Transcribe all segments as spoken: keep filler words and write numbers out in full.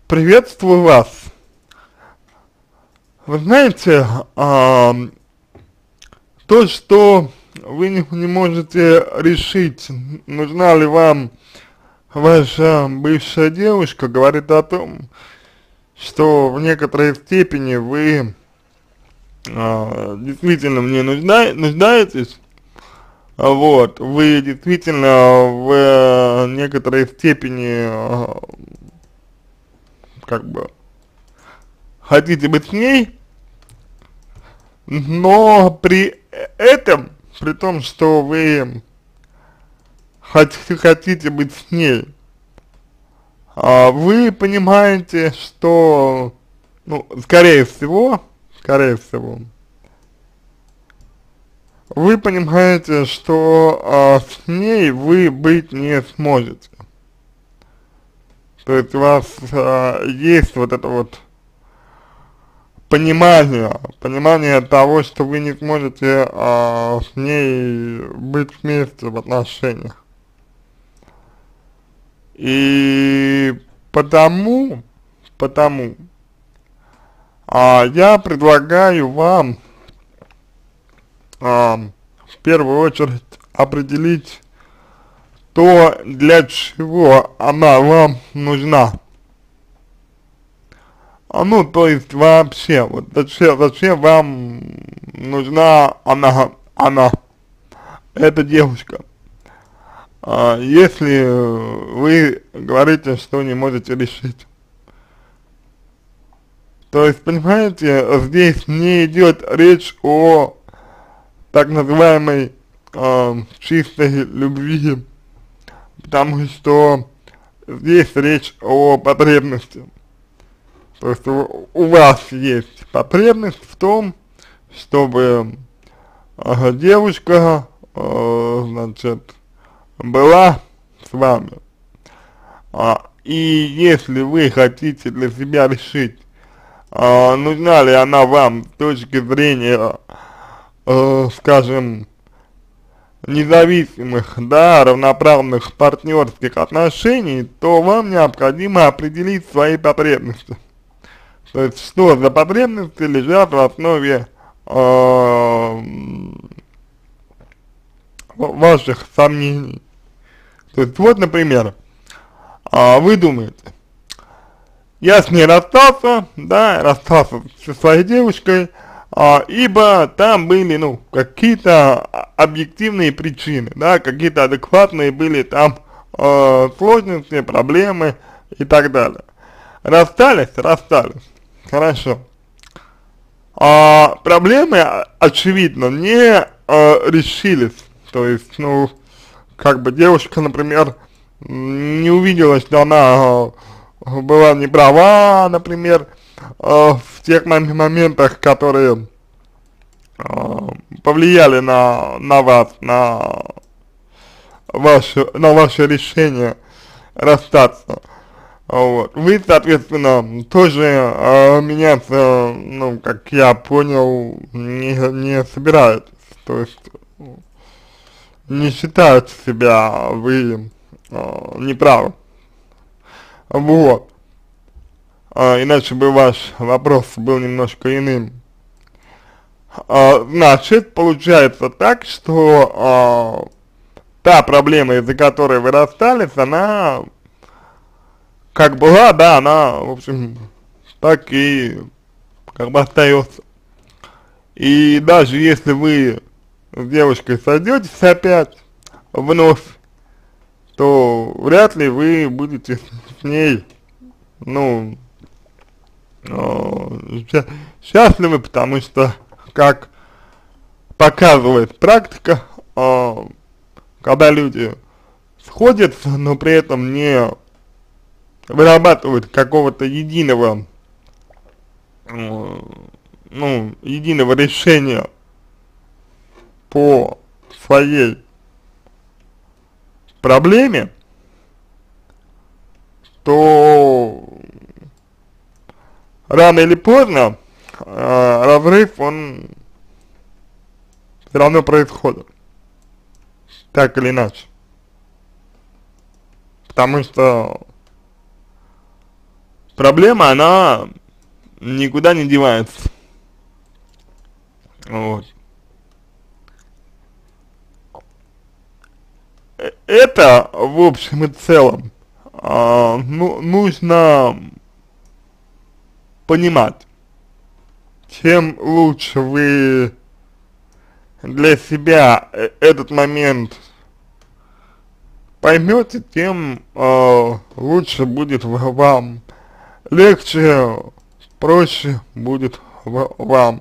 Приветствую вас. Вы знаете, а, то, что вы не, не можете решить, нужна ли вам ваша бывшая девушка, говорит о том, что в некоторой степени вы а, действительно мне нужда, нуждаетесь, а вот, вы действительно в э, некоторой степени, а, как бы, хотите быть с ней, но при этом, при том, что вы хотите, хотите быть с ней, а вы понимаете, что, ну, скорее всего, скорее всего, вы понимаете, что а, с ней вы быть не сможете. То есть у вас а, есть вот это вот понимание, понимание того, что вы не сможете а, с ней быть вместе в отношениях. И потому, потому а, я предлагаю вам а, в первую очередь определить то, для чего она вам нужна. А, ну, то есть вообще, вот зачем, зачем вам нужна она, она, эта девушка. А, если вы говорите, что не можете решить. То есть, понимаете, здесь не идет речь о так называемой э, чистой любви, потому что здесь речь о потребности. То есть у, у вас есть потребность в том, чтобы э, девушка, э, значит, была с вами. А, и если вы хотите для себя решить, а, нужна ли она вам с точки зрения, э, скажем, независимых, да, равноправных партнерских отношений, то вам необходимо определить свои потребности. То есть, что за потребности лежат в основе э, ваших сомнений. То есть, вот, например, а, вы думаете, я с ней расстался, да, расстался со своей девушкой, а, ибо там были, ну, какие-то объективные причины, да, какие-то адекватные были там э, сложности, проблемы и так далее. Расстались, расстались, хорошо. А проблемы, очевидно, не э, решились, то есть, ну, как бы девушка, например, не увидела, что она э, была не права, например, э, в тех мом моментах, которые э, повлияли на, на вас, на ваше, на ваше решение расстаться. Вот. Вы, соответственно, тоже э, меняться, ну, как я понял, не, не собираетесь. То есть, не считаете себя вы э, неправы. Вот. А, иначе бы ваш вопрос был немножко иным. А, значит, получается так, что а, та проблема, из-за которой вы расстались, она как была, да, она, в общем, так и как бы остается. И даже если вы с девушкой сойдетесь опять вновь, то вряд ли вы будете с ней, ну, э, счастливы, потому что, как показывает практика, э, когда люди сходятся, но при этом не вырабатывают какого-то единого, э, ну, единого решения по своей проблеме, то рано или поздно э, разрыв, он все равно происходит, так или иначе. Потому что проблема, она никуда не девается. Вот. Это, в общем и целом, а, ну, нужно понимать. Чем лучше вы для себя этот момент поймете, тем э, лучше будет вам, легче, проще будет в вам.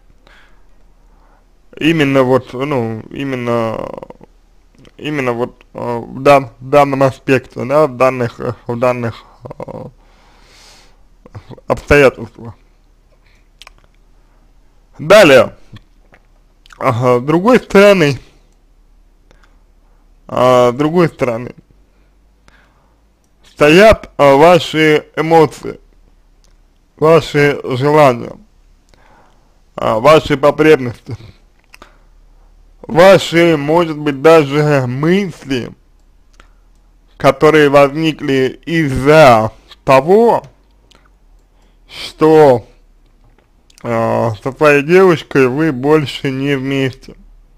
Именно вот, ну, именно, именно вот э, в, дан, в данном аспекте, да, в данных, в данных э, обстоятельствах. Далее, ага, с другой стороны, а, с другой стороны, стоят а, ваши эмоции, ваши желания, а, ваши потребности, ваши, может быть, даже мысли, которые возникли из-за того, что э, со своей девушкой вы больше не вместе.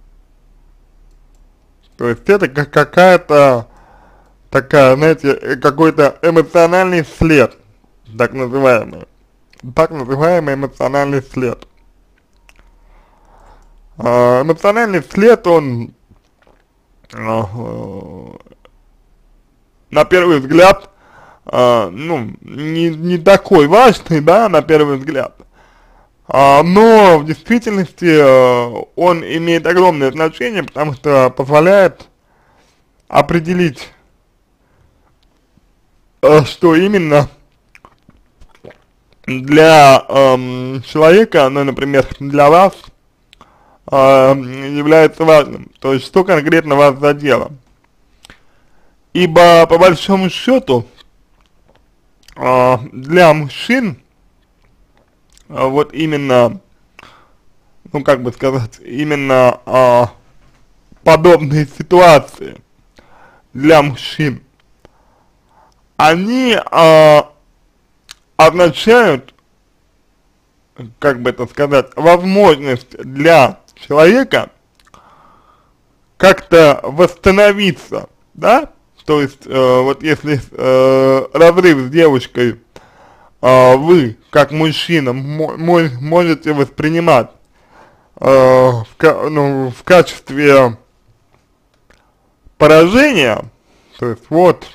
То есть это как какая-то такая, знаете, какой-то эмоциональный след, так называемый, так называемый эмоциональный след. Э, эмоциональный след, он э, на первый взгляд, э, ну, не, не такой важный, да, на первый взгляд, а, но в действительности э, он имеет огромное значение, потому что позволяет определить, э, что именно для э, человека, ну, например, для вас, э, является важным, то есть что конкретно вас задело. Ибо, по большому счету, э, для мужчин, э, вот именно, ну, как бы сказать, именно э, подобные ситуации для мужчин, они э, означают, как бы это сказать, возможность для человека как-то восстановиться, да? То есть, э, вот если э, разрыв с девушкой э, вы, как мужчина, можете воспринимать э, в, ну, в качестве поражения, то есть, вот,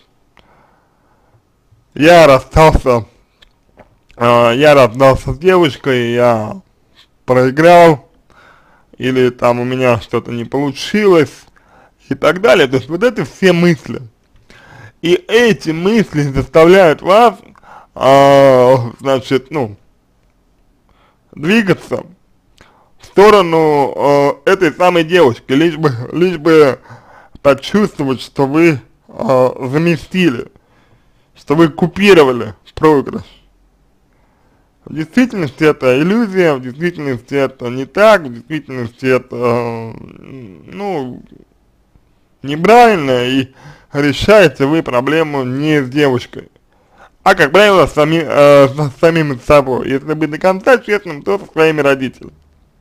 я расстался, э, я расстался с девушкой, я проиграл, или там у меня что-то не получилось, и так далее. То есть, вот это все мысли. И эти мысли заставляют вас, э, значит, ну, двигаться в сторону э, этой самой девушки, лишь бы, лишь бы почувствовать, что вы э, заместили, что вы купировали проигрыш. В действительности это иллюзия, в действительности это не так, в действительности это, э, ну, неправильно, и решаете вы проблему не с девушкой, а, как правило, с, сами, э, с самим собой. Если быть до конца честным, то со своими родителями.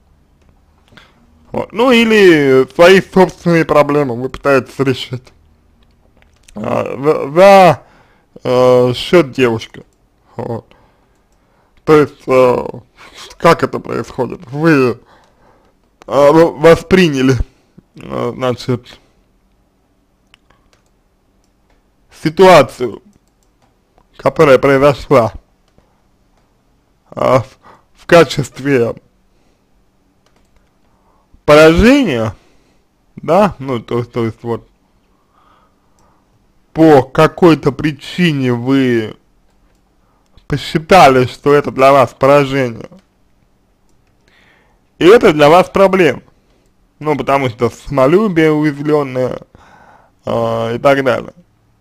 Вот. Ну или свои собственные проблемы вы пытаетесь решить э, за, за э, счет девушки. Вот. То есть, э, как это происходит? Вы э, восприняли, э, значит, ситуацию, которая произошла а, в, в качестве поражения, да, ну, то, то есть, вот, по какой-то причине вы посчитали, что это для вас поражение, и это для вас проблема, ну, потому что самолюбие уязвленное а, и так далее.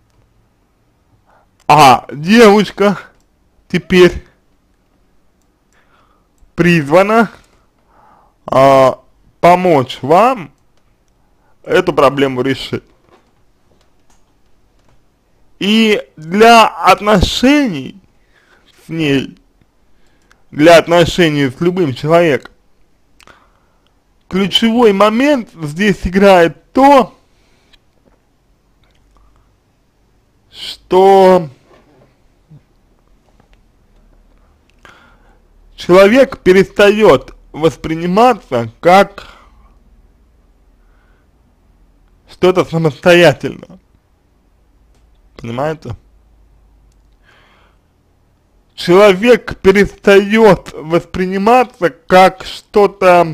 А девушка теперь призвана а, помочь вам эту проблему решить. И для отношений ней для отношений с любым человеком. Ключевой момент здесь играет то, что человек перестает восприниматься как что-то самостоятельное. Понимаете? Человек перестает восприниматься как что-то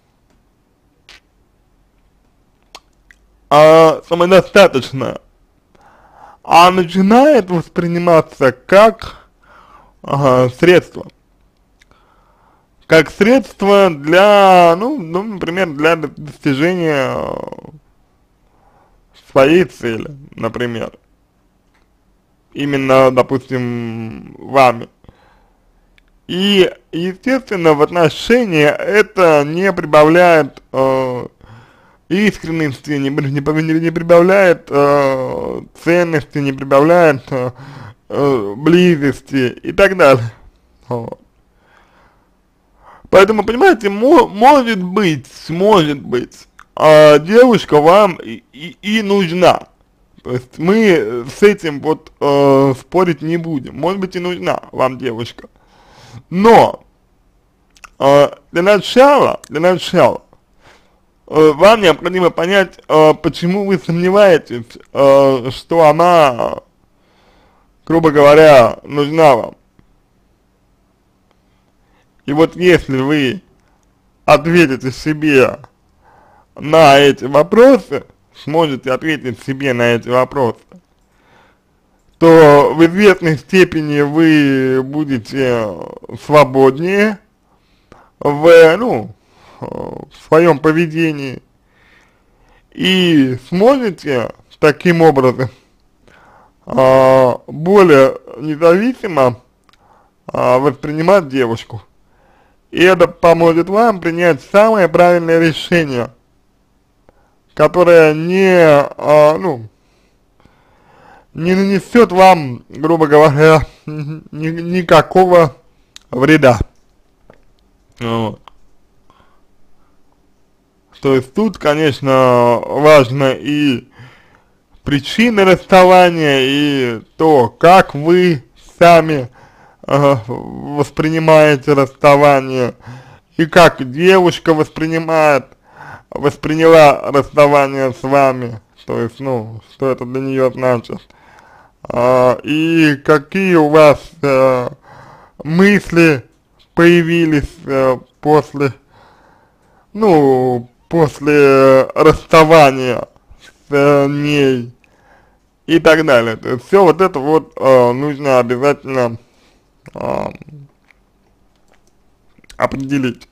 а, самодостаточное, а начинает восприниматься как а, средство. Как средство для, ну, ну, например, для достижения своей цели, например. Именно, допустим, вами. И, естественно, в отношении это не прибавляет э, искренности, не, не, не прибавляет э, ценности, не прибавляет э, э, близости и так далее. Вот. Поэтому, понимаете, мо может быть, может быть, э, девушка вам и, и, и нужна. То есть мы с этим вот э, спорить не будем. Может быть и нужна вам девушка. Но э, для начала, для начала э, вам необходимо понять, э, почему вы сомневаетесь, э, что она, грубо говоря, нужна вам. И вот если вы ответите себе на эти вопросы, сможете ответить себе на эти вопросы, то в известной степени вы будете свободнее в, ну, в своем поведении и сможете таким образом а, более независимо а, воспринимать девушку. И это поможет вам принять самое правильное решение, которое не, а, ну, не нанесет вам, грубо говоря, ни, никакого вреда. Вот. То есть тут, конечно, важно и причины расставания, и то, как вы сами э, воспринимаете расставание, и как девушка воспринимает, восприняла расставание с вами, то есть, ну, что это для нее значит. А, и какие у вас э, мысли появились э, после, ну, после расставания с э, ней и так далее. То есть все вот это вот э, нужно обязательно э, определить.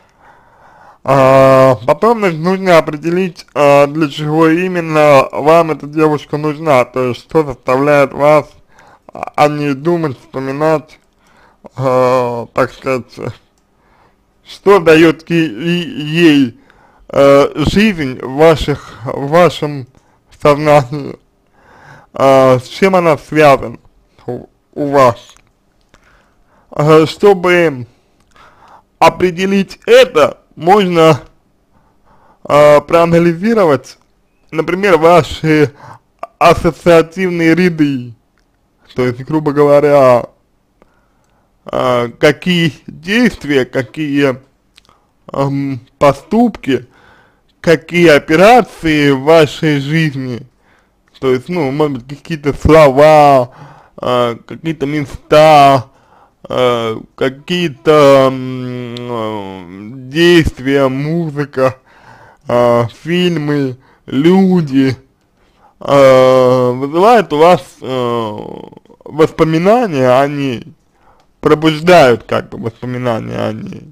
А, потом, значит, нужно определить, а, для чего именно вам эта девушка нужна, то есть что заставляет вас о ней думать, вспоминать, а, так сказать, что дает ей, ей а, жизнь в, ваших, в вашем сознании, а, с чем она связана у, у вас. А, чтобы определить это, можно э, проанализировать, например, ваши ассоциативные ряды, то есть, грубо говоря, э, какие действия, какие э, поступки, какие операции в вашей жизни, то есть, ну, может быть, какие-то слова, э, какие-то места, Uh, какие-то uh, действия, музыка, uh, фильмы, люди uh, вызывают у вас uh, воспоминания о ней, пробуждают как бы воспоминания о ней.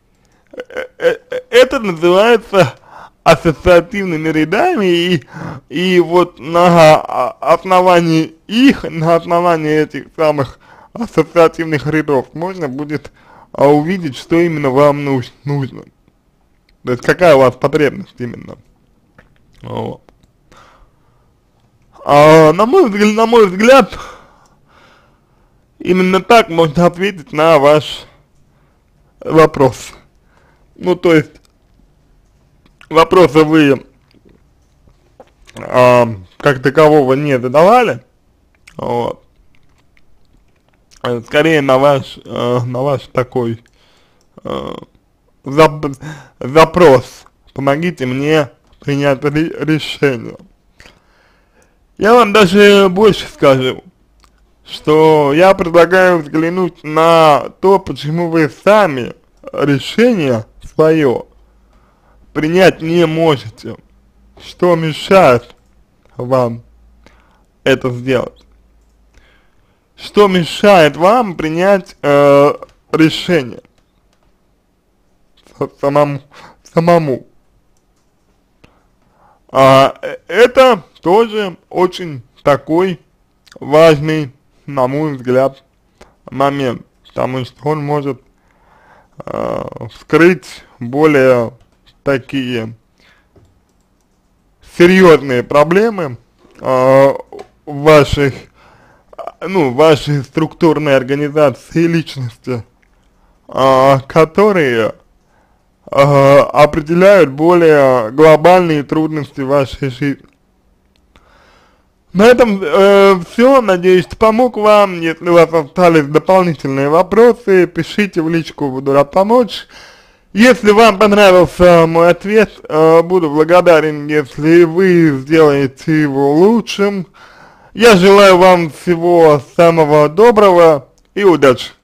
Это называется ассоциативными рядами, и, и вот на основании их, на основании этих самых ассоциативных рядов можно будет а, увидеть, что именно вам нуж нужно. То есть какая у вас потребность именно. Вот. А, на мой взгляд, на мой взгляд, Именно так можно ответить на ваш вопрос. Ну, то есть, вопроса вы а, как такового не задавали, вот. Скорее на ваш, э, на ваш такой э, зап запрос. Помогите мне принять ре решение. Я вам даже больше скажу, что я предлагаю взглянуть на то, почему вы сами решение свое принять не можете, что мешает вам это сделать, что мешает вам принять э, решение самому, самому. А, это тоже очень такой важный, на мой взгляд, момент, потому что он может э, вскрыть более такие серьезные проблемы э, ваших, ну, вашей структурной организации личности, э, которые э, определяют более глобальные трудности вашей жизни. На этом э, все. Надеюсь, что помог вам. Если у вас остались дополнительные вопросы, пишите в личку, буду рад помочь. Если вам понравился мой ответ, э, буду благодарен, если вы сделаете его лучшим. Я желаю вам всего самого доброго и удачи.